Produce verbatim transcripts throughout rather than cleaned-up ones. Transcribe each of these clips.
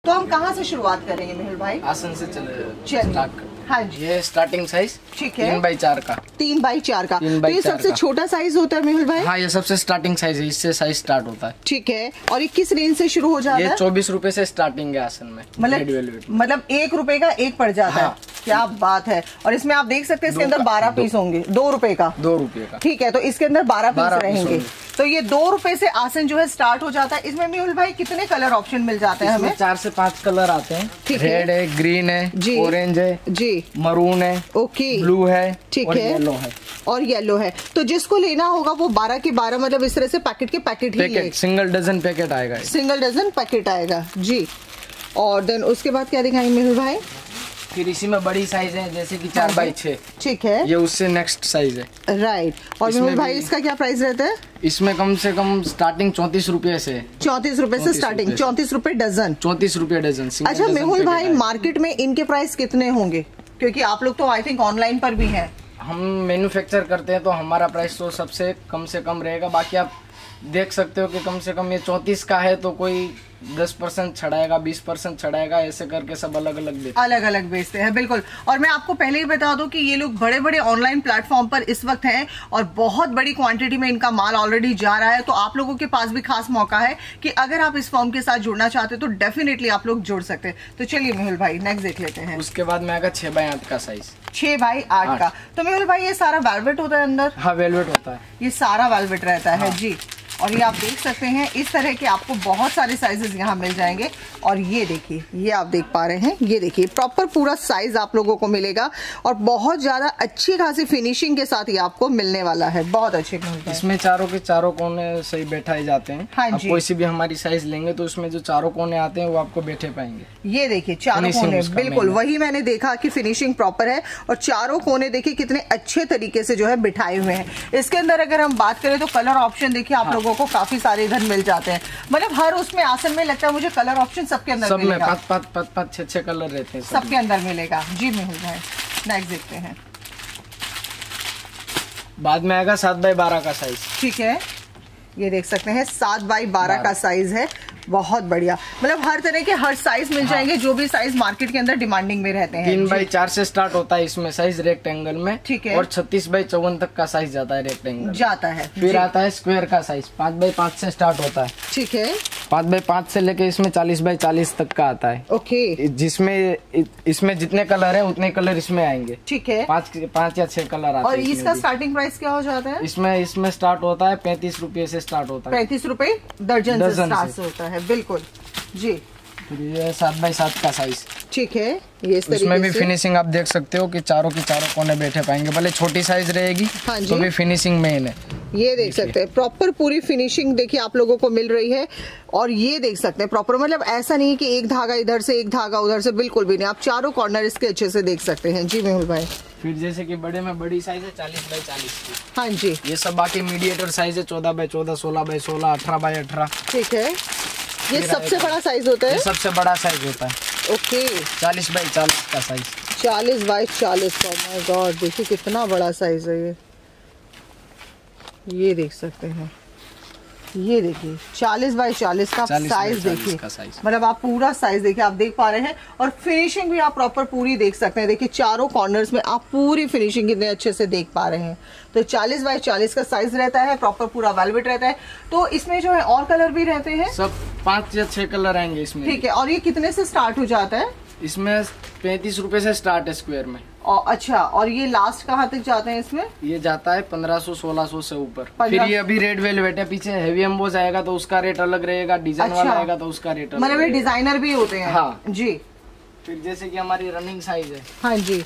तो हम कहाँ से शुरुआत करेंगे मेहुल भाई? आसन से चले चलिए। हाँ जी, ये स्टार्टिंग साइज ठीक है, तीन बाई चार का। तीन बाई चार का। तीन तो बाई ये चार सबसे का। छोटा साइज होता है मेहुल भाई? हाँ, ये सबसे स्टार्टिंग साइज है, इससे साइज स्टार्ट होता है। ठीक है, और ये किस रेंज से शुरू हो जाता ये है? चौबीस रूपए से स्टार्टिंग है आसन में। मतलब मतलब एक रुपए का एक पड़ जाता हाँ। है। क्या बात है। और इसमें आप देख सकते हैं इसके अंदर बारह पीस होंगे। दो रुपए का? दो रुपए का। ठीक है, तो इसके अंदर बारह पीस बारह रहेंगे। तो ये दो रुपए से आसन जो है स्टार्ट हो जाता है। इसमें मेहुल भाई कितने कलर ऑप्शन मिल जाते हैं हमें? चार से पांच कलर आते हैं। रेड है, ग्रीन है, ऑरेंज है जी, मरून है, ओके, ब्लू है, ठीक और है, येलो है और येलो है। तो जिसको लेना होगा वो बारह के बारह मतलब इस तरह से पैकेट के पैकेट ही पैकेट, सिंगल डजन पैकेट आएगा। सिंगल डजन पैकेट आएगा जी। और देन उसके बाद क्या दिखाएंगे मेहुल भाई? फिर इसी में बड़ी साइज है, जैसे कि चार बाई छह। ठीक है, ये उससे नेक्स्ट साइज है। राइट। और मेहुल भाई इसका क्या प्राइस रहता है? इसमें कम से कम स्टार्टिंग चौंतीस रुपए से। चौंतीस रुपए से स्टार्टिंग, चौंतीस रुपए डजन। चौंतीस रुपए डजन। अच्छा मेहुल भाई, मार्केट में इनके प्राइस कितने होंगे? क्योंकि आप लोग तो आई थिंक ऑनलाइन पर भी हैं। हम मैन्युफैक्चर करते हैं तो हमारा प्राइस तो सबसे कम से कम रहेगा। बाकी आप देख सकते हो कि कम से कम ये चौंतीस का है तो कोई दस परसेंट छड़ाएगा, बीस परसेंट छड़ाएगा, ऐसे करके सब अलग अलग बेचते अलग अलग बेचते हैं। बिल्कुल। और मैं आपको पहले ही बता दूं कि ये लोग बड़े बड़े ऑनलाइन प्लेटफॉर्म पर इस वक्त हैं और बहुत बड़ी क्वांटिटी में इनका माल ऑलरेडी जा रहा है। तो आप लोगों के पास भी खास मौका है कि अगर आप इस फॉर्म के साथ जुड़ना चाहते हो तो डेफिनेटली आप लोग जुड़ सकते हैं। तो चलिए मेहुल भाई नेक्स्ट देख लेते हैं। उसके बाद में आएगा छह बाई आठ का साइज। छह बाई आठ का। तो मेहुल भाई ये सारा वेलवेट होता है अंदर? हाँ, वेलवेट होता है। ये सारा वेलवेट रहता है। हाँ। जी। और ये आप देख सकते हैं इस तरह के आपको बहुत सारे साइजेस यहाँ मिल जाएंगे। और ये देखिए, ये आप देख पा रहे हैं, ये देखिए प्रॉपर पूरा साइज आप लोगों को मिलेगा और बहुत ज्यादा अच्छी खासी फिनिशिंग के साथ ये आपको मिलने वाला है। बहुत अच्छे। इसमें चारों के चारों कोने सही बैठाए जाते हैं। हाँ आप जी। कोई सी भी हमारी साइज लेंगे तो उसमें जो चारों कोने आते हैं वो आपको बैठे पाएंगे। ये देखिए चारों कोने, बिल्कुल वही मैंने देखा कि फिनिशिंग प्रॉपर है। और चारों कोने देखिए कितने अच्छे तरीके से जो है बिठाए हुए हैं। इसके अंदर अगर हम बात करें तो कलर ऑप्शन देखिए आप लोगों को काफी सारे इधर मिल जाते हैं। मतलब हर उसमें आसन में लगता है मुझे कलर ऑप्शन सबके अंदर सब मिलेगा। में पाँच पाँच पाँच पाँच छह छह कलर रहते हैं सबके अंदर मिलेगा। जी मेहुल भाई नेक्स्ट देखते हैं। बाद में आएगा सात बाई बारह का साइज। ठीक है, ये देख सकते हैं सात बाई बारह का साइज है। बहुत बढ़िया। मतलब हर तरह के हर साइज मिल जाएंगे। हाँ। जो भी साइज मार्केट के अंदर डिमांडिंग में रहते हैं। तीन बाई चार से स्टार्ट होता है इसमें साइज रेक्टेंगल में। ठीक है। और छत्तीस बाई चौवन तक का साइज जाता है रेक्टेंगल जाता है। फिर आता है स्क्वायर का साइज। पाँच बाई पाँच से स्टार्ट होता है। ठीक है। पाँच बाई पाँच से लेके इसमें चालीस बाई चालीस तक का आता है। ओके। जिसमें इसमें जितने कलर है उतने कलर इसमें आएंगे। ठीक है। पाँच पाँच या छह कलर आते हैं। और इसका स्टार्टिंग प्राइस क्या हो जाता है? इसमें इसमें स्टार्ट होता है पैंतीस रुपए से स्टार्ट होता है। पैंतीस रुपए दर्जन से स्टार्ट होता है। बिल्कुल जी। ये सात बाई सात का साइज। ठीक है, ये इस तरीके इसमें भी से फिनिशिंग आप देख सकते हो कि चारों की चारों कोने बैठे पाएंगे। भले छोटी साइज रहेगी। हाँ तो भी फिनिशिंग मेन है। ये देख सकते हैं प्रॉपर पूरी फिनिशिंग देखिए आप लोगों को मिल रही है। और ये देख सकते हैं प्रॉपर, मतलब ऐसा नहीं कि एक धागा इधर से एक धागा उधर से, बिल्कुल भी नहीं। आप चारों कॉर्नर इसके अच्छे से देख सकते हैं। जी मेहुल भाई। फिर जैसे कि बड़े में बड़ी साइज है चालीस बाई चालीस की। हाँ जी। ये सब बाकी मीडिएटर साइज है चौदह बाई चौदह, सोलह बाई सोलह, अठारह बाई अठारह। ठीक है, ये सबसे बड़ा साइज होता है। ये सबसे बड़ा साइज होता है। ओके। चालीस बाई चालीस का साइज। चालीस बाई चालीस का। माय गॉड, देखिए कितना बड़ा साइज है ये। ये देख सकते हैं, ये देखिए चालीस बाई चालीस का साइज देखिए। मतलब आप पूरा साइज देखिए, आप देख पा रहे हैं। और फिनिशिंग भी आप प्रॉपर पूरी देख सकते हैं। देखिए चारों कॉर्नर्स में आप पूरी फिनिशिंग कितने अच्छे से देख पा रहे हैं। तो चालीस बाई चालीस का साइज रहता है, प्रॉपर पूरा वेलवेट रहता है। तो इसमें जो है और कलर भी रहते हैं। सब पाँच या छह कलर आएंगे इसमें। ठीक है। और ये कितने से स्टार्ट हो जाता है? इसमें पैंतीस रुपए से स्टार्ट है स्क्वायर में। और अच्छा, और ये लास्ट कहाँ तक जाते हैं इसमें? ये जाता है पंद्रह सौ सोलह सौ से ऊपर। फिर ये अभी रेड वेलवेट है, पीछे हेवी एम्बोज आएगा तो उसका रेट अलग रहेगा। डिजाइन अच्छा। वाला आएगा तो उसका रेट अलग। मतलब ये डिजाइनर भी होते हैं। हाँ जी। फिर जैसे कि हमारी रनिंग साइज है। हाँ जी।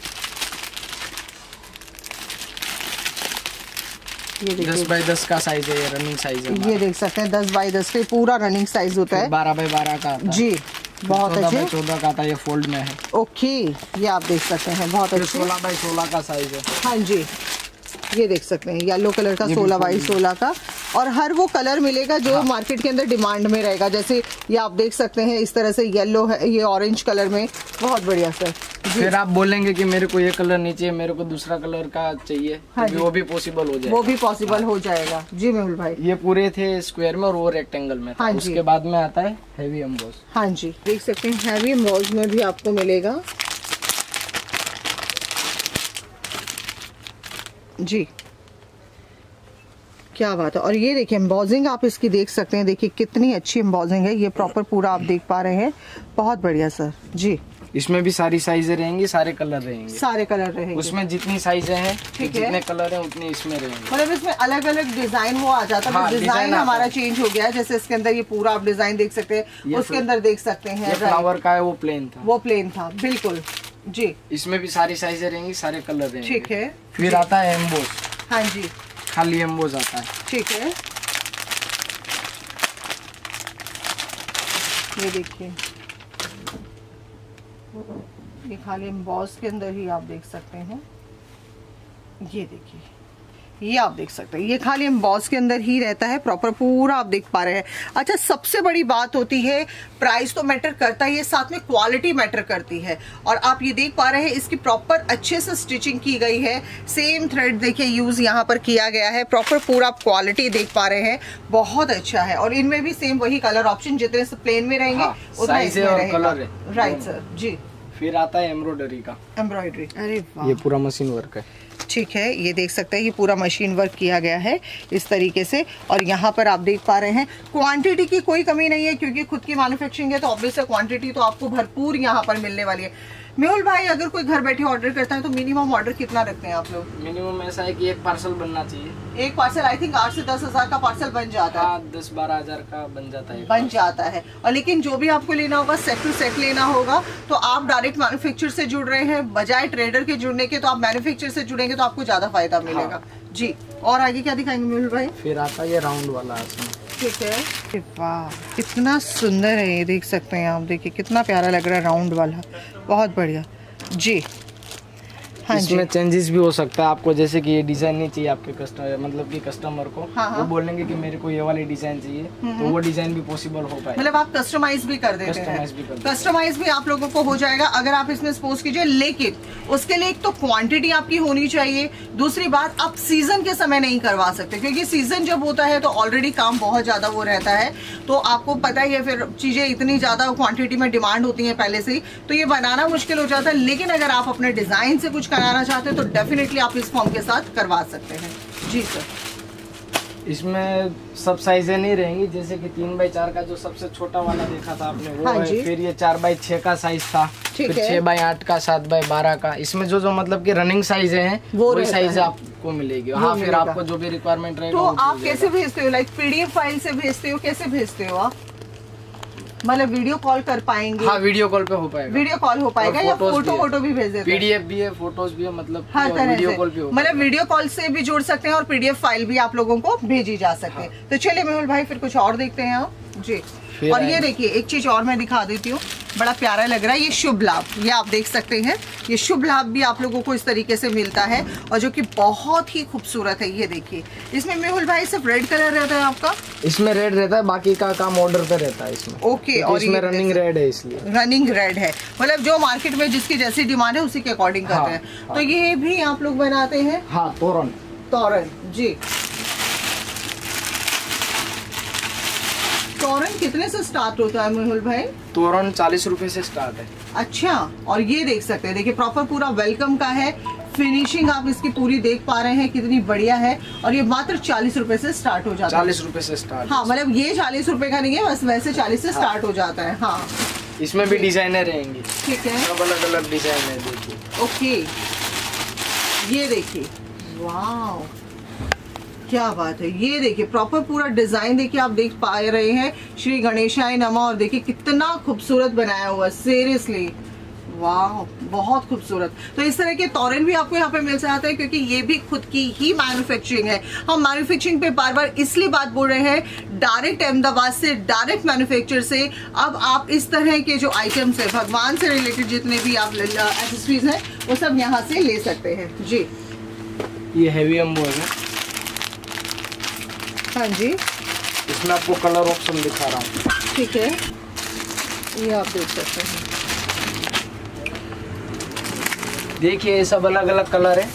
ये देखिए दस बाई दस का साइज है, ये रनिंग साइज है। ये देख सकते हैं दस बाई दस के पूरा रनिंग साइज होता है। बारह बाई बारह का आता है। जी बहुत अच्छे। चौदह का आता है, ये फोल्ड में है। ओके, ये आप देख सकते हैं बहुत अच्छे। सोलह बाई सोलह का साइज है। हाँ जी, ये देख सकते हैं येलो कलर का सोलह बाई सोलह का। और हर वो कलर मिलेगा जो हाँ। मार्केट के अंदर डिमांड में रहेगा। जैसे ये आप देख सकते हैं इस तरह से येलो है, ये ऑरेंज कलर में। बहुत बढ़िया सर। फिर आप बोलेंगे कि मेरे को ये कलर नहीं चाहिए, मेरे को दूसरा कलर का चाहिए, हाँ तो वो भी पॉसिबल हो जाएगा। वो भी पॉसिबल हो जाएगा जी मेहुल भाई। ये पूरे थे स्क्वायर में और वो रेक्टेंगल में था। हाँ उसके बाद में आता है हैवी एम्बोस। हाँ जी, देख सकते हैं हैवी एम्बोस में भी आपको मिलेगा जी, क्या बात है। और ये देखिए एम्बोजिंग आप इसकी देख सकते हैं, देखिए कितनी अच्छी एम्बोजिंग है। ये प्रॉपर पूरा आप देख पा रहे हैं, बहुत बढ़िया सर जी। इसमें भी सारी साइजें रहेंगी, सारे कलर रहेंगे, सारे कलर रहेंगे। उसमें जितनी साइजें हैं, जितने कलर हैं उतने इसमें रहेंगे। मतलब इसमें अलग अलग डिजाइन वो आ जाता है। हाँ, डिजाइन हमारा चेंज हो गया है। जैसे इसके अंदर ये पूरा आप डिजाइन देख सकते हैं, उसके अंदर देख सकते हैं फ्लावर का है, वो प्लेन था, वो प्लेन था बिल्कुल जी। इसमें भी सारी साइजें रहेंगी, सारे कलर रहेंगे। ठीक है। फिर आता है एम्बोस। हाँ जी, खाली एम्बोस आता है। ठीक है, ये देखिए ये खाली एम्बॉस के अंदर ही आप देख सकते हैं। ये देखिए ये आप देख सकते हैं, ये खाली एम्बॉस के अंदर ही रहता है, प्रॉपर पूरा आप देख पा रहे हैं। अच्छा, सबसे बड़ी बात होती है, प्राइस तो मैटर करता ही है, साथ में क्वालिटी मैटर करती है। और आप ये देख पा रहे हैं इसकी प्रॉपर अच्छे से स्टिचिंग की गई है। सेम थ्रेड देखिए यूज यहाँ पर किया गया है, प्रॉपर पूरा आप क्वालिटी देख पा रहे हैं, बहुत अच्छा है। और इनमें भी सेम वही कलर ऑप्शन जितने से प्लेन में रहेंगे, हाँ, साइज और कलर है। Right sir ji. फिर आता है एम्ब्रॉयडरी का। एम्ब्रॉयडरी, अरे वाह, ये पूरा मशीन वर्क है। ठीक है, ये देख सकते हैं ये पूरा मशीन वर्क किया गया है इस तरीके से। और यहाँ पर आप देख पा रहे हैं क्वांटिटी की कोई कमी नहीं है, क्योंकि खुद की मैन्युफैक्चरिंग है तो ऑब्वियस है क्वांटिटी तो आपको भरपूर यहाँ पर मिलने वाली है। मेहुल भाई, अगर कोई घर बैठे ऑर्डर करता है तो मिनिमम ऑर्डर कितना रखते हैं आप लोग? मिनिमम ऐसा है कि एक पार्सल बनना चाहिए। एक पार्सल आई थिंक आठ से दस हजार का पार्सल बन जाता है। हाँ, दस बारह हजार का बन जाता है, बन जाता है। और लेकिन जो भी आपको लेना होगा सेट टू सेट लेना होगा, तो आप डायरेक्ट मैन्युफैक्चर से जुड़ रहे हैं बजाय ट्रेडर के जुड़ने के, तो आप मैन्युफैक्चर से जुड़ेंगे तो आपको ज्यादा फायदा मिलेगा। हाँ। जी, और आगे क्या दिखाएंगे मेहुल भाई? फिर आता है राउंड वाला। ठीक है, वाह कितना सुंदर है, ये देख सकते हैं आप, देखिए कितना प्यारा लग रहा है राउंड वाला, बहुत बढ़िया जी। हाँ, इसमें चेंजेस भी हो सकता है आपको, जैसे कि ये डिजाइन नहीं चाहिए आपके कस्टमर, मतलब कि कस्टमर को हाँ, वो बोलेंगे कि मेरे को ये वाली डिजाइन चाहिए, तो वो डिजाइन भी पॉसिबल हो पाए। मतलब आप कस्टमाइज भी कर देते हैं। कस्टमाइज भी आप लोगों को हो जाएगा अगर आप इसमें सपोज कीजिए। लेकिन उसके लिए एक तो क्वांटिटी आपकी होनी चाहिए, दूसरी बात आप सीजन के समय नहीं करवा सकते, क्योंकि सीजन जब होता है तो ऑलरेडी काम बहुत ज्यादा वो रहता है, तो आपको पता ही है फिर चीजें इतनी ज्यादा क्वांटिटी में डिमांड होती है पहले से ही, तो ये बनाना मुश्किल हो जाता है। लेकिन अगर आप अपने डिजाइन से कुछ कराना चाहते हैं तो डेफिनेटली आप इस फॉर्म के साथ करवा सकते हैं जी सर। इसमें सब साइजें नहीं रहेंगी, जैसे कि तीन बाई चार का जो सबसे छोटा वाला देखा था आपने वो हाँ है। फिर ये चार बाई छह का साइज था, फिर छह बाई आठ का, सात बाई बारह का। इसमें जो जो मतलब कि रनिंग साइज हैं वो वही साइज आपको मिलेगी। हाँ, फिर आपको जो भी रिक्वायरमेंट रहेगा। तो आप कैसे भेजते हो? लाइक पीडीएफ फाइल से भेजते हो, कैसे भेजते हो आप? मतलब वीडियो कॉल कर पाएंगे? हाँ, वीडियो कॉल पे हो पाएगा। वीडियो कॉल हो पाएगा या फोटो फोटो भी भेज देते हैं? पीडीएफ भी है, फोटोज भी है, मतलब हर तरह वीडियो कॉल भी हो, मतलब वीडियो कॉल से भी जुड़ सकते हैं और पीडीएफ फाइल भी आप लोगों को भेजी जा सकते हैं। हाँ। तो चलिए मेहुल भाई फिर कुछ और देखते हैं आप जी। और ये देखिए एक चीज और मैं दिखा देती हूँ, बड़ा प्यारा लग रहा है, ये शुभ लाभ, ये आप देख सकते हैं, ये शुभ लाभ भी आप लोगों को इस तरीके से मिलता है और जो कि बहुत ही खूबसूरत है। ये देखिए इसमें मेहुल भाई सिर्फ रेड कलर रहता है आपका? इसमें रेड रहता है, बाकी का काम ऑर्डर पे रहता है इसमें। ओके, और इसमें रनिंग रेड है, इसलिए रनिंग रेड है, मतलब जो मार्केट में जिसकी जैसी डिमांड है उसी के अकॉर्डिंग करते हैं। हाँ, तो ये भी आप लोग बनाते हैं? हाँ, तोरण। तोरण जी। तोरण कितने से स्टार्ट होता है मेहुल भाई? तोरण चालीस रुपए से स्टार्ट है। अच्छा, और ये देख सकते हैं, देखिए प्रॉपर पूरा वेलकम का है, फिनिशिंग आप इसकी पूरी देख पा रहे हैं कितनी बढ़िया है। और ये मात्र चालीस रुपए से स्टार्ट हो जाता है। चालीस रुपए से स्टार्ट? हाँ, मतलब ये चालीस रुपए का नहीं है, बस वैसे चालीस से स्टार्ट हो जाता है। हाँ, इसमें भी डिजाइनर रहेंगी। ठीक है, सब अलग अलग डिजाइन है, देखिए। ओके, ये देखिए, वाह क्या बात है। ये देखिए प्रॉपर पूरा डिजाइन देखिए आप देख पा रहे हैं, श्री गणेशाय नमः। और देखिए कितना खूबसूरत बनाया हुआ है, सीरियसली वाह, बहुत खूबसूरत। तो इस तरह के तोरण भी आपको यहाँ पे मिल जाते हैं, क्योंकि ये भी खुद की ही मैन्युफैक्चरिंग है। हम मैन्युफैक्चरिंग पे बार बार इसलिए बात बोल रहे हैं, डायरेक्ट अहमदाबाद से, डायरेक्ट मैन्युफैक्चर से। अब आप इस तरह के जो आइटम्स है, भगवान से रिलेटेड जितने भी आप एक्सेसरीज हैं, वो सब यहाँ से ले सकते हैं जी। ये हैवी एम्बोस है। हाँ जी, इसमें आपको कलर ऑप्शन दिखा रहा हूँ। ठीक है, ये आप देख सकते हैं। देखिए ये सब अलग अलग कलर है।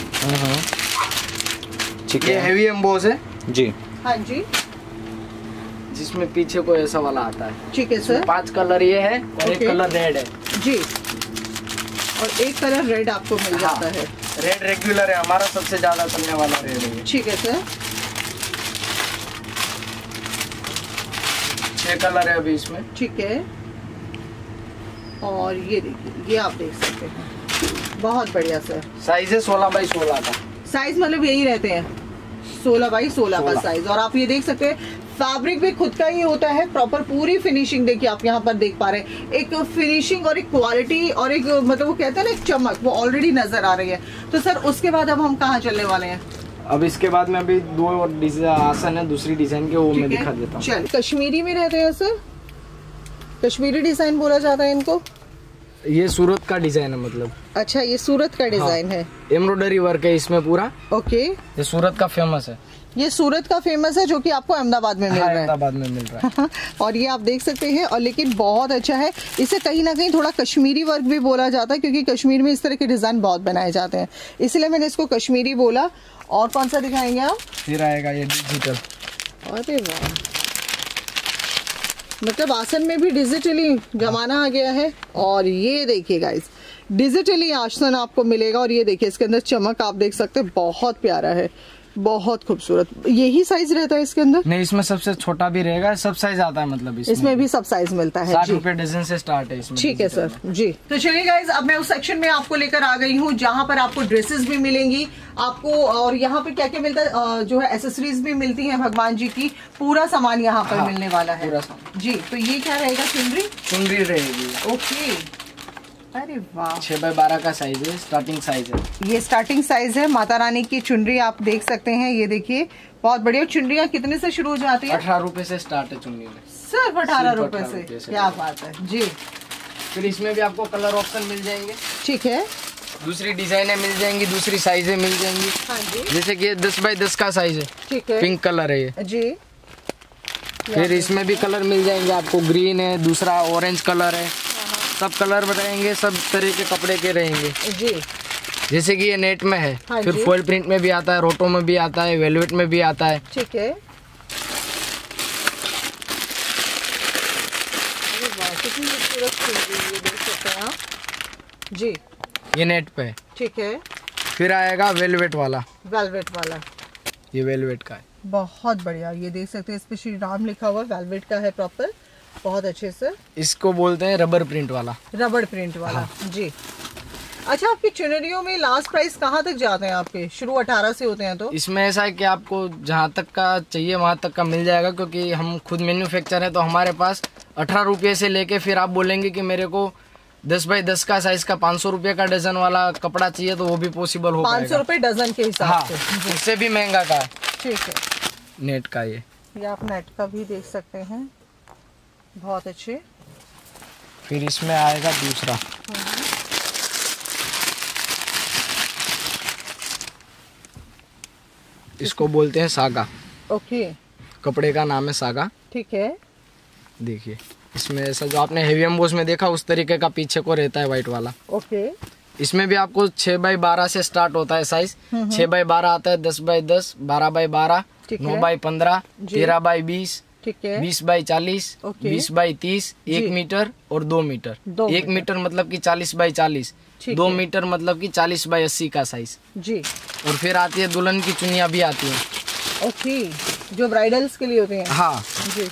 ठीक ये है, हेवी एम्बोस है जी। हाँ जी, जिसमें पीछे को ऐसा वाला आता है। ठीक है सर। पांच कलर ये है और एक Okay. कलर रेड है जी, और एक कलर रेड आपको मिल जाता है। रेड रेगुलर है हमारा, सबसे ज्यादा चलने वाला रेड है। ठीक है सर। छह कलर है अभी इसमें। ठीक है, और ये देखिए, ये आप देख सकते हैं, बहुत बढ़िया सर। साइज है सोलह बाई सोलह का। साइज मतलब यही रहते हैं, सोलह बाई सोलह का साइज। और आप ये देख सकते हैं फैब्रिक भी खुद का ही होता है, प्रॉपर पूरी फिनिशिंग देखिए आप यहाँ पर देख पा रहे हैं। एक फिनिशिंग और एक क्वालिटी और एक मतलब वो कहते हैं ना एक चमक, वो ऑलरेडी नजर आ रही है। तो सर उसके बाद अब हम कहाँ चलने वाले हैं? अब इसके बाद में अभी दो और आसन है दूसरी डिजाइन के, वो मैं दिखा देता हूँ। चल, कश्मीरी में रहते हैं सर, कश्मीरी डिजाइन बोला जाता है इनको। ये सूरत का डिजाइन है मतलब। अच्छा, ये सूरत का डिजाइन हाँ, है। एम्ब्रॉयडरी वर्क है इसमें पूरा। ओके, ये सूरत का फेमस है। ये सूरत का फेमस है जो कि आपको अहमदाबाद में मिल हाँ, रहा है। अहमदाबाद में मिल रहा है। और ये आप देख सकते हैं, और लेकिन बहुत अच्छा है। इसे कहीं ना कहीं थोड़ा कश्मीरी वर्क भी बोला जाता है, क्योंकि कश्मीर में इस तरह के डिजाइन बहुत बनाए जाते हैं, इसलिए मैंने इसको कश्मीरी बोला। और कौन सा दिखाएंगे आप? फिर आएगा ये डिजिटल। अरे वाह, मतलब आसन में भी डिजिटली जमाना आ गया है। और ये देखिए गाइस, डिजिटली आसन आपको मिलेगा। और ये देखिए इसके अंदर चमक आप देख सकते हैं, बहुत प्यारा है, बहुत खूबसूरत। यही साइज रहता है इसके अंदर? नहीं, इसमें सबसे छोटा भी रहेगा, सब साइज आता है मतलब इसमें, इसमें भी सब साइज मिलता है। साठ रुपए डजन से स्टार्ट है इसमें। ठीक है सर जी। तो चलिए गाइज, अब मैं उस सेक्शन में आपको लेकर आ गई हूँ जहाँ पर आपको ड्रेसेस भी मिलेंगी आपको, और यहाँ पे क्या क्या मिलता है, जो है एसेसरीज भी मिलती है भगवान जी की, पूरा सामान यहाँ पर हाँ, मिलने वाला है। पूरा सामान जी। तो ये क्या रहेगा? चुनरी। चुनरी रहेगी। ओके, अरे वाह, छह बाई बारह का साइज है, स्टार्टिंग साइज है। ये स्टार्टिंग साइज है। माता रानी की चुनरी आप देख सकते हैं, ये देखिए बहुत बढ़िया। चुनरियाँ कितने से शुरू हो जाती है? अठारह रुपए से स्टार्ट है चुनरी में। सिर्फ अठारह रुपए से, क्या बात है जी। फिर इसमें भी आपको कलर ऑप्शन मिल जाएंगे। ठीक है, दूसरी डिजाइनें मिल जाएंगी, दूसरी साइजें मिल जाएंगी। हाँ जी। जैसे कि दस बाई दस का साइज है। ठीक है, पिंक कलर है ये जी। फिर इसमें भी कलर मिल जाएंगे आपको, ग्रीन है, दूसरा ऑरेंज कलर है, सब कलर रहेंगे, सब तरह के कपड़े के रहेंगे जी। जैसे कि ये नेट में है। हाँ फिर फॉइल प्रिंट में भी आता है, रोटो में भी आता है, वेलवेट में भी आता है। ठीक है, कितनी खूबसूरत चुनरी देख सकते हैं आप जी। ये नेट पे है। ठीक है, फिर आएगा वेलवेट वाला। वेलवेट वाला, ये वेलवेट का है, बहुत बढ़िया। ये देख सकते हैं, इस पे श्री राम लिखा हुआ, वेलवेट का है प्रॉपर, बहुत अच्छे से। इसको बोलते हैं रबर प्रिंट वाला। रबर प्रिंट वाला हाँ। जी। अच्छा, आपकी चुनरियों में लास्ट प्राइस कहाँ तक जाते हैं आपके? शुरू अठारह से होते हैं? तो इसमें ऐसा है कि आपको जहाँ तक का चाहिए वहाँ तक का मिल जाएगा, क्योंकि हम खुद मैन्युफैक्चर है, तो हमारे पास अठारह रुपये से लेके फिर आप बोलेंगे कि मेरे को दस बाई दस का साइज का पाँच सौ रुपये का डजन वाला कपड़ा चाहिए, तो वो भी पॉसिबल हो पाएगा। पाँच सौ रुपये डजन के हिसाब हाँ, से। इससे भी महंगा का है। ठीक है, नेट का ये ये आप नेट का भी देख सकते हैं, बहुत अच्छे। फिर इसमें आएगा दूसरा, इसको बोलते हैं सागा। ओके, कपड़े का नाम है सागा। ठीक है, देखिए इसमें ऐसा जो आपने हेवी एम्बोस में देखा उस तरीके का पीछे को रहता है व्हाइट वाला। ओके, इसमें भी आपको छह बाई बारह से स्टार्ट होता है साइज। छह बाई बारह आता है, दस बाई दस, बारह बाई बारह, नौ बाई पंद्रह, तेरह बाई बीस, ठीक है, बीस बाई चालीस, बीस बाई तीस, एक मीटर और दो मीटर। दो एक मीटर मतलब कि चालीस बाई चालीस, दो मीटर मतलब कि चालीस बाई अस्सी का साइज जी। और फिर आती है दुल्हन की चुनिया भी आती है। ओके, जो ब्राइडल्स के लिए होते हैं। हाँ जी।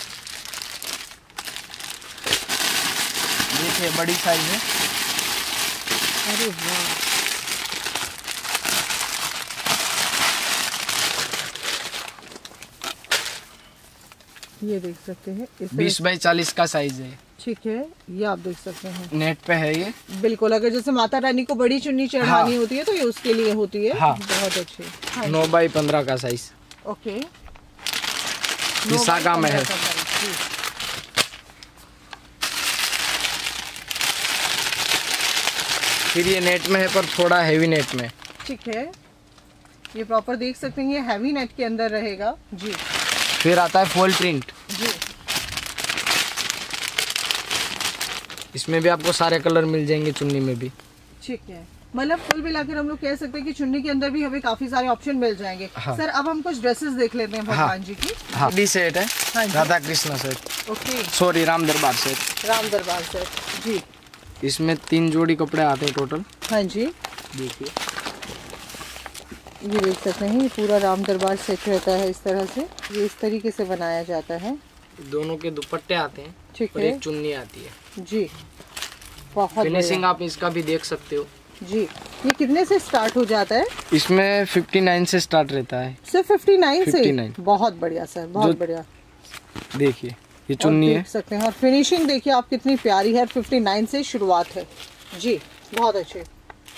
देखिए बड़ी साइज है। अरे वाह, ये देख सकते हैं, बीस बाई चालीस का साइज है। ठीक है, ये आप देख सकते हैं, नेट पे है ये। बिल्कुल, अगर जैसे माता रानी को बड़ी चुन्नी चढ़ानी हाँ। होती है तो ये उसके लिए होती है। हाँ। बहुत अच्छे। हाँ। नौ बाई पंद्रह का साइज। ओके, ये सागा में है। फिर ये नेट में है पर थोड़ा हैवी नेट में। ठीक है, ये प्रॉपर देख सकते हैं, ये हैवी नेट के अंदर रहेगा जी। फिर आता है फॉइल प्रिंट जी। इसमें भी आपको सारे कलर मिल जाएंगे, चुन्नी में भी। ठीक है, मतलब कुल मिलाकर हम लोग कह सकते हैं कि चुन्नी के अंदर भी हमें काफी सारे ऑप्शन मिल जाएंगे। हाँ। सर अब हम कुछ ड्रेसेस देख लेते हैं भगवान जी की। हाँ डी सेट है, हाँ Radha Krishna set, okay, sorry Ram Darbar set, Ram Darbar set जी। इसमें तीन जोड़ी कपड़े आते हैं टोटल। हाँ जी, देखिए ये देख सकते हैं, ये पूरा राम दरबार सेट रहता है इस तरह से, ये इस तरीके से बनाया जाता है। दोनों के दुपट्टे आते हैं, ठीक और है एक चुन्नी आती है जी। बहुत फिनिशिंग आप इसका भी देख सकते हो जी। ये कितने से स्टार्ट हो जाता है? इसमें उनसठ से स्टार्ट रहता है, सिर्फ उनसठ से? उनसठ। बहुत बढ़िया सर, बहुत बढ़िया। देखिए ये चुन्नी है, देख सकते हैं, और फिनिशिंग देखिए आप कितनी प्यारी है। उनसठ से शुरुआत है जी, बहुत अच्छे।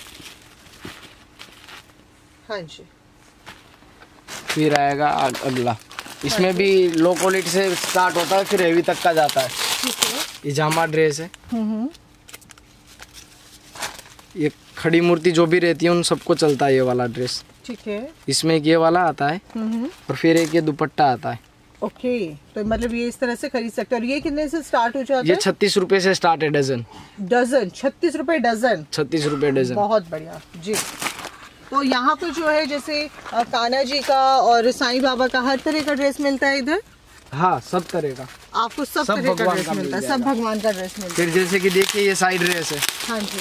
हाँ जी, फिर आएगा अगला, इसमें भी लो क्वालिटी से स्टार्ट होता है, फिर हेवी तक का जाता है। ठीक है, ये जामा ड्रेस है, हम्म, ये खड़ी मूर्ति जो भी रहती है उन सबको चलता है ये वाला ड्रेस। ठीक है, इसमें एक ये वाला आता है, हम्म, और फिर एक ये दुपट्टा आता है। ओके, तो मतलब ये इस तरह से खरीद सकते हैं। और ये कितने से स्टार्ट हो जाता है? ये छत्तीस रुपए से स्टार्ट है डजन। डजन छत्तीस रुपए डजन? छत्तीस रुपए डजन, बहुत बढ़िया जी। तो यहाँ पे जो है जैसे अ, कान्हा जी का और साईं बाबा का हर तरह का ड्रेस मिलता है इधर? हाँ सब तरह का, आपको सब, सब तरह का भगवान ड्रेस का मिलता है, मिल सब भगवान का ड्रेस मिलता है। फिर जैसे कि देखिए ये साइड ड्रेस है। हाँ जी,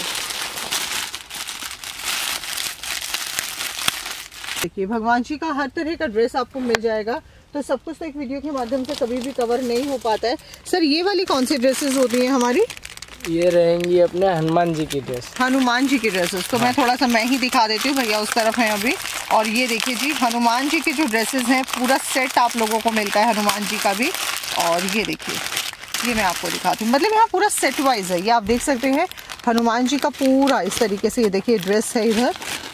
देखिए भगवान जी का हर तरह का ड्रेस आपको मिल जाएगा। तो सब कुछ तो एक वीडियो के माध्यम से कभी भी कवर नहीं हो पाता है। सर ये वाली कौन सी ड्रेसेस होती हैं हमारी? ये रहेंगी अपने हनुमान जी की ड्रेस। हनुमान जी की ड्रेसेस, तो हाँ। मैं थोड़ा सा मैं ही दिखा देती हूँ, भैया उस तरफ है अभी। और ये देखिए जी, हनुमान जी के जो ड्रेसेस हैं पूरा सेट आप लोगों को मिलता है हनुमान जी का भी। और ये देखिए, ये मैं आपको दिखाती हूँ, मतलब यहाँ पूरा सेट वाइज है, ये आप देख सकते हैं हनुमान जी का पूरा इस तरीके से। ये देखिए ड्रेस है इधर,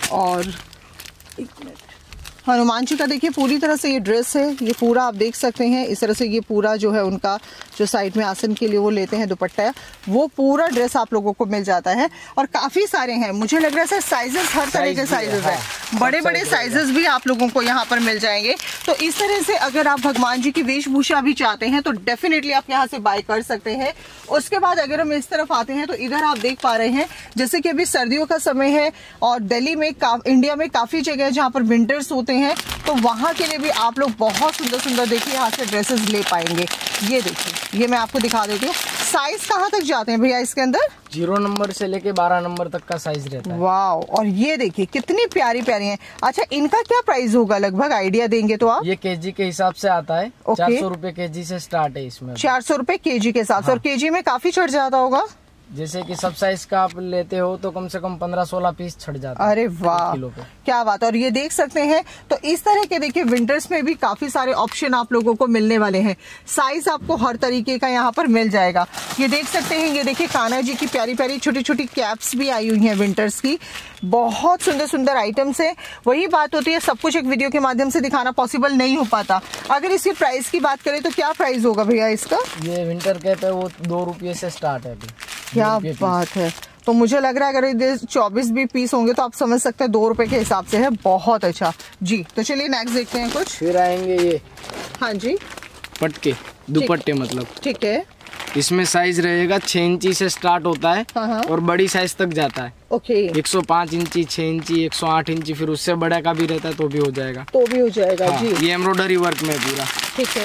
और एक मिनट, हनुमान जी का देखिए पूरी तरह से ये ड्रेस है, ये पूरा आप देख सकते हैं इस तरह से। ये पूरा जो है उनका जो साइड में आसन के लिए वो लेते हैं दुपट्टा है, वो पूरा ड्रेस आप लोगों को मिल जाता है। और काफी सारे हैं, मुझे लग रहा है सर साइजेस हर तरह के साइजेस है, हाँ, बड़े बड़े साइजेस भी आप लोगों को यहाँ पर मिल जाएंगे। तो इस तरह से अगर आप भगवान जी की वेशभूषा भी चाहते हैं तो डेफिनेटली आप यहाँ से बाय कर सकते हैं। उसके बाद अगर हम इस तरफ आते हैं तो इधर आप देख पा रहे हैं जैसे कि अभी सर्दियों का समय है, और दिल्ली में इंडिया में काफी जगह है जहाँ पर विंटर्स होते हैं, तो वहां के लिए भी आप लोग बहुत सुंदर सुंदर देखिए यहाँ से ड्रेसेस ले पाएंगे। ये देखिए, ये मैं आपको दिखा देती हूँ। साइज कहाँ तक जाते हैं भैया इसके अंदर? जीरो नंबर से लेके बारह नंबर तक का साइज रहता है। वाह, और ये देखिए कितनी प्यारी प्यारी हैं। अच्छा, इनका क्या प्राइस होगा लगभग, आइडिया देंगे तो आप? ये केजी के हिसाब से आता है, चार सौ रूपए के जी से स्टार्ट है इसमें। चार सौ रूपये के जी के हिसाब से, और केजी में काफी चढ़ जाता होगा। जैसे कि सब साइज का आप लेते हो तो कम से कम पंद्रह सोलह पीस छट जाता है। अरे वाह, क्या बात। और ये देख सकते हैं, तो इस तरह के देखिए विंटर्स में भी काफी सारे ऑप्शन आप लोगों को मिलने वाले हैं। साइज आपको हर तरीके का यहाँ पर मिल जाएगा। ये देख सकते हैं, ये देखिए कान्हा जी की प्यारी प्यारी छोटी छोटी कैप्स भी आई हुई हैं विंटर्स की। बहुत सुंदर सुंदर आइटम्स है। वही बात होती है, सब कुछ एक वीडियो के माध्यम से दिखाना पॉसिबल नहीं हो पाता। अगर इसकी प्राइस की बात करें तो क्या प्राइस होगा भैया इसका? ये विंटर कैप है, वो दो रुपये से स्टार्ट है अभी। क्या बात है। तो मुझे लग रहा है अगर चौबीस भी पीस होंगे तो आप समझ सकते हैं दो रुपए के हिसाब से है। बहुत अच्छा जी। तो चलिए नेक्स्ट देखते हैं कुछ। फिर आएंगे ये, हाँ जी, पटके दुपट्टे, मतलब ठीक है। इसमें साइज रहेगा छह इंची से स्टार्ट होता है, हाँ हाँ। और बड़ी साइज तक जाता है। ओके, एक सौ पाँच इंची, छह इंची, एक सौ आठ इंची, फिर उससे बड़ा का भी रहता है तो भी हो जाएगा। तो भी हो जाएगा, हाँ, जी। ये एम्ब्रॉयडरी वर्क में पूरा, ठीक है।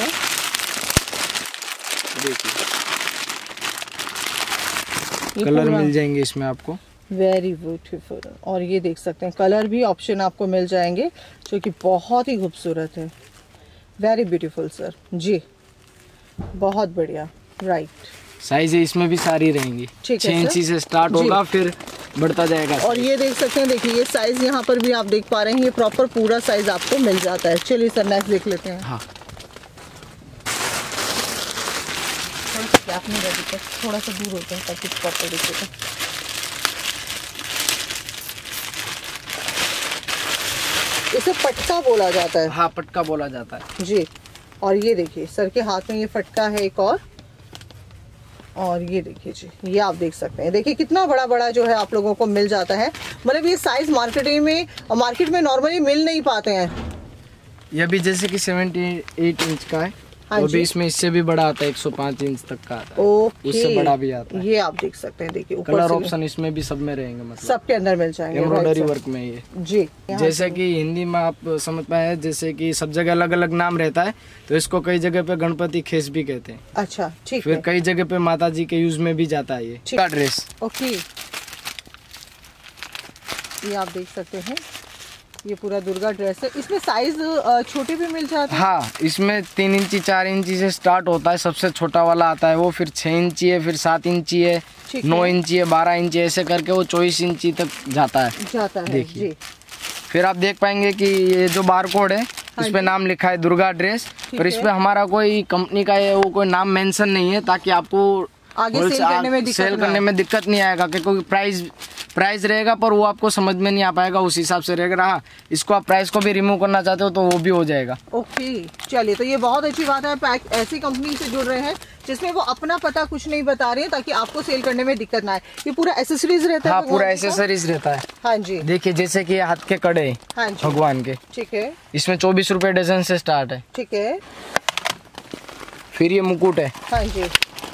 देखिए कलर मिल जाएंगे इसमें आपको, वेरी ब्यूटीफुल। और ये देख सकते हैं कलर भी ऑप्शन आपको मिल जाएंगे जो कि बहुत ही खूबसूरत है। वेरी ब्यूटीफुल सर जी, बहुत बढ़िया। राइट, साइज है इसमें भी सारी रहेंगी, छह इंची से स्टार्ट होगा, फिर बढ़ता जाएगा। और ये देख सकते हैं, देखिए ये साइज यहाँ पर भी आप देख पा रहे हैं, ये प्रॉपर पूरा साइज आपको मिल जाता है। चलिए सर नेक्स्ट देख लेते हैं। हाँ, नहीं रहती, थोड़ा सा दूर होता है ताकि प्रॉपर दिखेगा। इसे पटका बोला जाता है। हाँ, पटका बोला जाता है जी। और ये देखिए सर के हाथ में ये फटका है एक और और ये देखिए जी, ये आप देख सकते हैं। देखिए कितना बड़ा बड़ा जो है आप लोगों को मिल जाता है। मतलब ये साइज मार्केट में मार्केट में नॉर्मली मिल नहीं पाते हैं। ये भी जैसे कि अठहत्तर इंच का है, हाँ वो जी। भी इसमें इससे भी बड़ा आता है, एक सौ पाँच इंच तक का आता है। ओके, उससे बड़ा भी आता है। ये आप देख सकते हैं, देखिए ऊपर कलर से ऑप्शन इसमें भी सब में रहेंगे, मतलब सबके अंदर मिल जाएंगे, एम्ब्रॉयडरी right, वर्क में ये। जी। यहाँ जैसे कि हिंदी में आप समझ पाए, जैसे कि सब जगह अलग अलग नाम रहता है, तो इसको कई जगह पे गणपति खेस भी कहते हैं। अच्छा, ठीक फिर है। कई जगह पे माता जी के यूज में भी जाता है ये ठीक। का ड्रेस। ओके, ये आप देख सकते हैं, ये पूरा दुर्गा ड्रेस है। इसमें साइज छोटे भी मिल जाते हैं? हाँ, इसमें तीन इंची चार इंची से स्टार्ट होता है, सबसे छोटा वाला आता है वो, फिर छह इंची है, फिर सात इंची है, ठीक नौ है। इंची है, बारह इंची, ऐसे करके वो चौबीस इंची तक जाता है। जाता है, देखिए। जी। फिर आप देख पाएंगे कि ये जो बार कोड है, हाँ इस पे जी। नाम लिखा है दुर्गा ड्रेस, ठीक पर इस है। पे हमारा कोई कंपनी का ये वो कोई नाम मेंशन नहीं है, ताकि आपको आगे होल- सेल करने में दिक्कत सेल ना करने आए। में दिक्कत नहीं आएगा, क्योंकि प्राइस प्राइस रहेगा पर वो आपको समझ में नहीं आ पाएगा, उस हिसाब से रहेगा। हाँ, इसको आप प्राइस को भी रिमूव करना चाहते हो तो वो भी हो जाएगा। ओके, चलिए, तो ये बहुत अच्छी बात है, पैक ऐसी कंपनी से जुड़ रहे हैं जिसमें वो अपना पता कुछ नहीं बता रहे हैं, ताकि आपको सेल करने में दिक्कत ना आए। ये पूरा एसेसरीज रहता है? हाँ, भगवान पूरा जी का? एसेसरीज रहता है। हाँ जी। देखिए, जैसे कि ये हाथ के कड़े हैं हाँ जी, भगवान के, ठीक है, इसमें चौबीस रुपए डजन से स्टार्ट है। ठीक है। फिर ये मुकुट है, हाँ जी,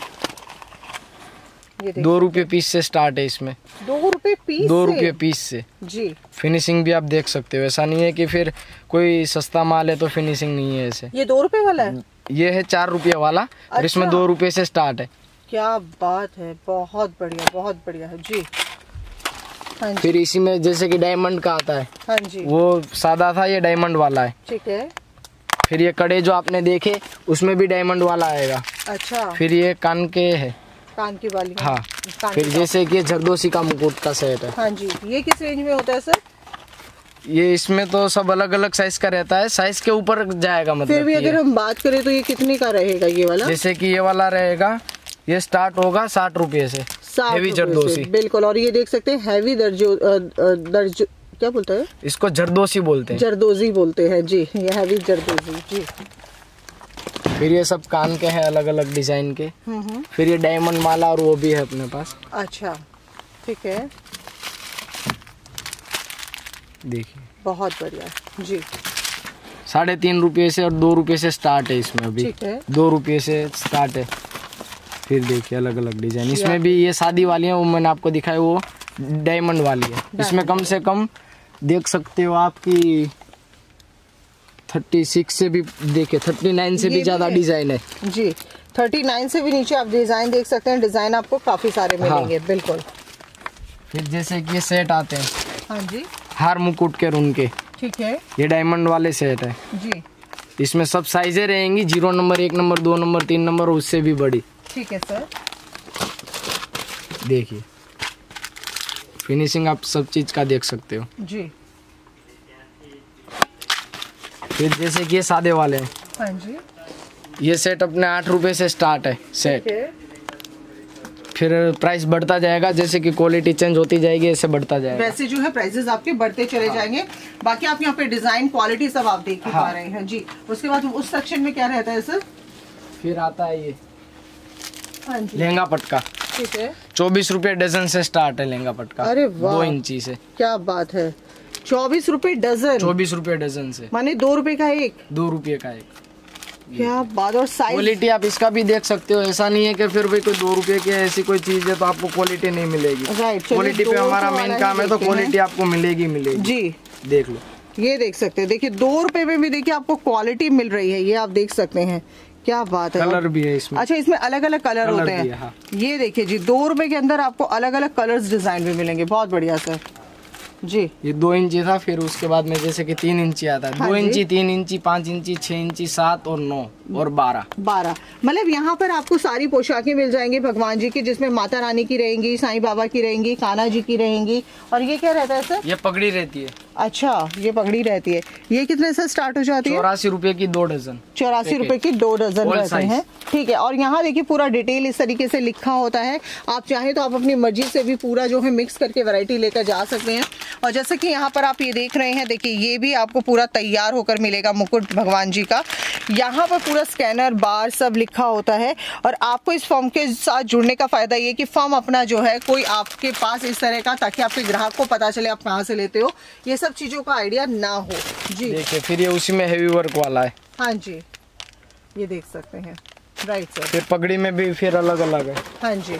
ये देखिए, दो रुपये पीस से स्टार्ट है इसमें, दो रुपए पीस दो से? रुपये पीस से। जी। फिनिशिंग भी आप देख सकते हो, ऐसा नहीं है कि फिर कोई सस्ता माल है तो फिनिशिंग नहीं है ऐसे। ये दो रुपए वाला है? ये है चार रुपये वाला, और इसमें अच्छा। दो रुपये से स्टार्ट है। क्या बात है, बहुत बढ़िया, बहुत बढ़िया है जी। हाँ जी, फिर इसी में जैसे कि डायमंड का आता है, हाँ जी, वो सादा था, ये डायमंड वाला है। ठीक है। फिर ये कड़े जो आपने देखे, उसमें भी डायमंड वाला आएगा। अच्छा, फिर ये कान के है, कान की बाली। हाँ। कान फिर की जैसे कि ये जरदोसी का मुकुट का सेट है। बाली। हाँ जी, ये किस रेंज में होता है सर? ये इसमें तो सब अलग अलग साइज का रहता है, साइज के ऊपर जाएगा, मतलब फिर भी कि अगर ये। हम बात करें तो ये कितने का रहेगा ये वाला? जैसे कि ये वाला रहेगा, ये स्टार्ट होगा साठ रुपये से, साठ हेवी रुपए जरदोसी। से, बिल्कुल। और ये देख सकते हैं हैवी दर्जो अ, अ, दर्जो क्या बोलता है? इसको जरदोसी बोलते हैं। जरदोजी बोलते हैं जी, ये हैवी जरदोजी जी। फिर ये सब कान के हैं अलग अलग डिजाइन के। हम्म हम्म, फिर ये डायमंड माला और वो भी है अपने पास, अच्छा, ठीक है, देखिए। बहुत बढ़िया जी। साढ़े तीन रुपये से और दो रुपये से स्टार्ट है इसमें अभी, ठीक है। दो रुपये से स्टार्ट है। फिर देखिए अलग अलग डिजाइन, इसमें भी ये शादी वाली है, वो मैंने आपको दिखाई, वो डायमंड वाली है। इसमें कम से कम देख सकते हो आपकी थर्टी सिक्स से भी, देखिए थर्टी नाइन से ये भी भी ज्यादा है? डिजाइन है जी, थर्टी नाइन से भी नीचे आप डिजाइन देख सकते हैं। डिजाइन आपको काफी सारे मिलेंगे। हाँ। बिल्कुल। फिर जैसे कि ये सेट आते हैं हाँ जी, हार मुकुट के रुन के, ठीक है ये डायमंड वाले सेट है। जी, इसमें सब साइजें रहेंगी, जीरो नंबर, एक नंबर, दो नंबर, तीन नंबर, उससे भी बड़ी। ठीक है सर। देखिए फिनिशिंग आप सब चीज का देख सकते हो जी। फिर जैसे कि ये सादे वाले हैं, हाँ जी, ये सेट अपने आठ रुपए से स्टार्ट है सेट। ठीक है। फिर प्राइस बढ़ता जाएगा, जैसे कि क्वालिटी चेंज होती जाएगी, ऐसे बढ़ता जाएगा। वैसे जो है प्राइसेस आपके बढ़ते चले हाँ। जाएंगे। बाकी आप यहाँ पे डिजाइन क्वालिटी सब आप देख ही हाँ। पा रहे हैं जी। उसके बाद उस सेक्शन में क्या रहता है सर? फिर आता है ये हाँ जी, लहंगा पटका, ठीक है। चौबीस रुपए डजन से स्टार्ट है लहंगा पटका। अरे वाह। दो इंची से क्या बात है, चौबीस रुपए डजन, चौबीस रुपए डजन से, माने दो रुपए का एक। दो रुपये का एक। क्या बात। और साइज क्वालिटी आप इसका भी देख सकते हो, ऐसा नहीं है कि फिर भाई कोई दो रुपए की ऐसी कोई चीज है तो आपको क्वालिटी नहीं मिलेगी। राइट, चलिए क्वालिटी पे दो हमारा तो मेन वाला काम ही है, तो देखते हैं। क्वालिटी आपको मिलेगी मिलेगी जी। देख लो, ये देख सकते हैं, देखिए दो रुपए में भी देखिए आपको क्वालिटी मिल रही है, ये आप देख सकते हैं। क्या बात है। कलर भी है इसमें। अच्छा, इसमें अलग अलग कलर कलर होते भी हैं। है, हाँ। ये देखिए जी, दो रुपए के अंदर आपको अलग अलग कलर्स डिजाइन भी मिलेंगे। बहुत बढ़िया सर जी। ये दो इंची था, फिर उसके बाद में जैसे कि तीन इंची आता है। हाँ दो जी। इंची, तीन इंची, पाँच इंची, छह इंची, सात और नौ और बारह। बारह, मतलब यहाँ पर आपको सारी पोशाकें मिल जाएंगी भगवान जी की, जिसमें माता रानी की रहेंगी, साईं बाबा की रहेंगी, कान्हा जी की रहेंगी। और ये क्या रहता है सर? ये पगड़ी रहती है, अच्छा, ये पगड़ी रहती है। ये कितने से स्टार्ट हो जाती है? चौरासी रुपए की दो डजन। चौरासी रुपए की दो डजन All रहते size। हैं। ठीक है। और यहाँ देखिए पूरा डिटेल इस तरीके से लिखा होता है। आप चाहें तो आप अपनी मर्जी से भी पूरा जो है मिक्स करके वैरायटी लेकर जा सकते हैं। और जैसे कि यहाँ पर आप ये देख रहे हैं, देखिए ये भी आपको पूरा तैयार होकर मिलेगा मुकुट भगवान जी का। यहाँ पर पूरा स्कैनर बार सब लिखा होता है। और आपको इस फॉर्म के साथ जुड़ने का फायदा ये कि फॉर्म अपना जो है कोई आपके पास इस तरह का, ताकि आपके ग्राहक को पता चले आप कहाँ से लेते हो, ये सब चीजों का आइडिया ना हो जी। देखिए फिर ये उसी में हेवी वर्क वाला है। हाँ जी, ये देख सकते हैं, राइट सर। फिर पगड़ी में भी फिर अलग अलग है। हाँ जी,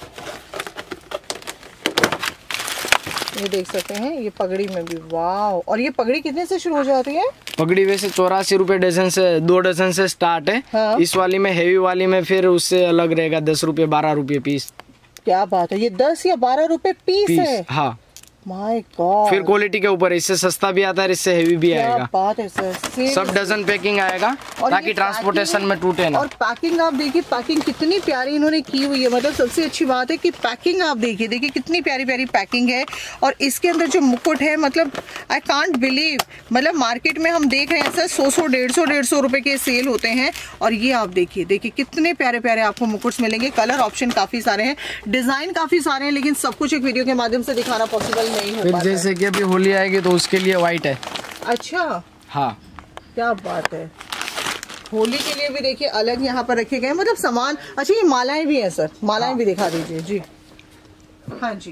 ये देख सकते हैं, ये पगड़ी में भी, वाव। और ये पगड़ी कितने से शुरू हो जाती है? पगड़ी वैसे चौरासी रुपए डजन से, दो डजन से स्टार्ट है। हाँ। इस वाली में, हेवी वाली में फिर उससे अलग रहेगा, दस रुपए बारह रुपए पीस। क्या बात है, ये दस या बारह रुपए पीस, पीस है? हाँ। My God. फिर क्वालिटी के ऊपर, इससे सस्ता भी आता है, इससे हेवी भी क्या आएगा। बात है सर। सब डजन पैकिंग आएगा ताकि ट्रांसपोर्टेशन में टूटे ना। और पैकिंग आप देखिए, पैकिंग कितनी प्यारी इन्होंने की हुई है। मतलब सबसे अच्छी बात है कि पैकिंग आप देखिए, देखिए कितनी प्यारी प्यारी पैकिंग है। और इसके अंदर जो मुकुट है, मतलब आई कांट बिलीव, मतलब मार्केट में हम देख रहे हैं सर सौ सौ डेढ़ सौ डेढ़ सौ रुपए के सेल होते हैं, और ये आप देखिए, देखिए कितने प्यारे प्यारे आपको मुकुट्स मिलेंगे। कलर ऑप्शन काफी सारे हैं, डिजाइन काफी सारे हैं, लेकिन सब कुछ एक वीडियो के माध्यम से दिखाना पॉसिबल नहीं हो पाता। जैसे कि अभी होली आएगी तो उसके लिए व्हाइट है। अच्छा, हाँ, क्या बात है। होली के लिए भी देखिए अलग यहाँ पर रखे गए, मतलब सामान। अच्छा, ये मालाएं भी हैं सर, मालाएं हाँ। भी दिखा दीजिए जी। हाँ जी,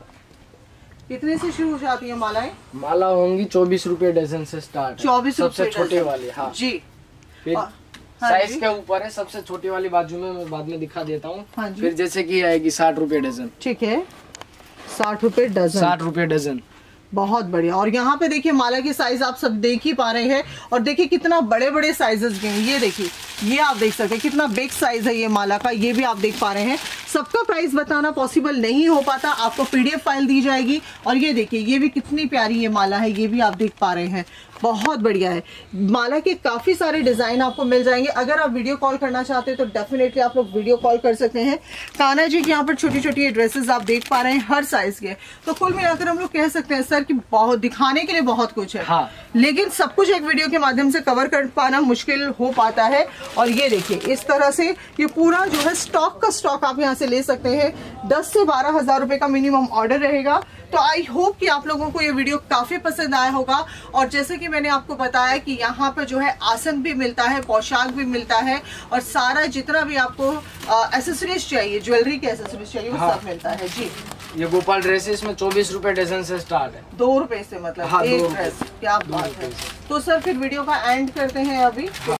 कितने से शुरू हो जाती है मालाएं? माला होंगी चौबीस रुपए डजन से स्टार्ट, चौबीस सबसे छोटे वाले। हाँ जी। फिर हाँ साइज के ऊपर है, सबसे छोटी वाली बाजू में मैं बाद में दिखा देता हूँ। हाँ फिर जैसे कि आएगी साठ रुपए डजन। ठीक है, साठ रुपए डजन, साठ रुपए डजन, बहुत बढ़िया। और यहाँ पे देखिए माला की साइज आप सब देख ही पा रहे हैं, और देखिए कितना बड़े बड़े साइजेस के हैं। ये देखिए, ये आप देख सकते हैं कितना बिग साइज है ये माला का, ये भी आप देख पा रहे हैं। सबका प्राइस बताना पॉसिबल नहीं हो पाता, आपको पीडीएफ फाइल दी जाएगी। और ये देखिए, ये भी कितनी प्यारी ये माला है, ये भी आप देख पा रहे हैं, बहुत बढ़िया है। माला के काफी सारे डिजाइन आपको मिल जाएंगे। अगर आप वीडियो कॉल करना चाहते हैं तो डेफिनेटली आप लोग वीडियो कॉल कर सकते हैं। कान्हा जी के यहाँ पर छोटी छोटी ड्रेसेस आप देख पा रहे हैं, हर साइज के। तो कुल मिलाकर हम लोग कह सकते हैं सर कि बहुत दिखाने के लिए बहुत कुछ है। हाँ। लेकिन सब कुछ एक वीडियो के माध्यम से कवर कर पाना मुश्किल हो पाता है। और ये देखिए, इस तरह से ये पूरा जो है स्टॉक का स्टॉक आप यहाँ से ले सकते हैं। दस से बारह हजार रुपए का मिनिमम ऑर्डर रहेगा। तो आई होप कि आप लोगों को ये वीडियो काफी पसंद आया होगा। और जैसे कि मैंने आपको बताया कि यहाँ पर जो है आसन भी मिलता है, पोशाक भी मिलता है, और सारा जितना भी आपको एसेसरीज चाहिए, ज्वेलरी के एसेसरीज चाहिए, वो हाँ। सब मिलता है जी। ये गोपाल ड्रेसेस में चौबीस रुपए डजन से स्टार्ट है, दो रुपए से, मतलब हाँ, एक ड्रेस। क्या बात है। तो सर फिर वीडियो का एंड करते हैं अभी।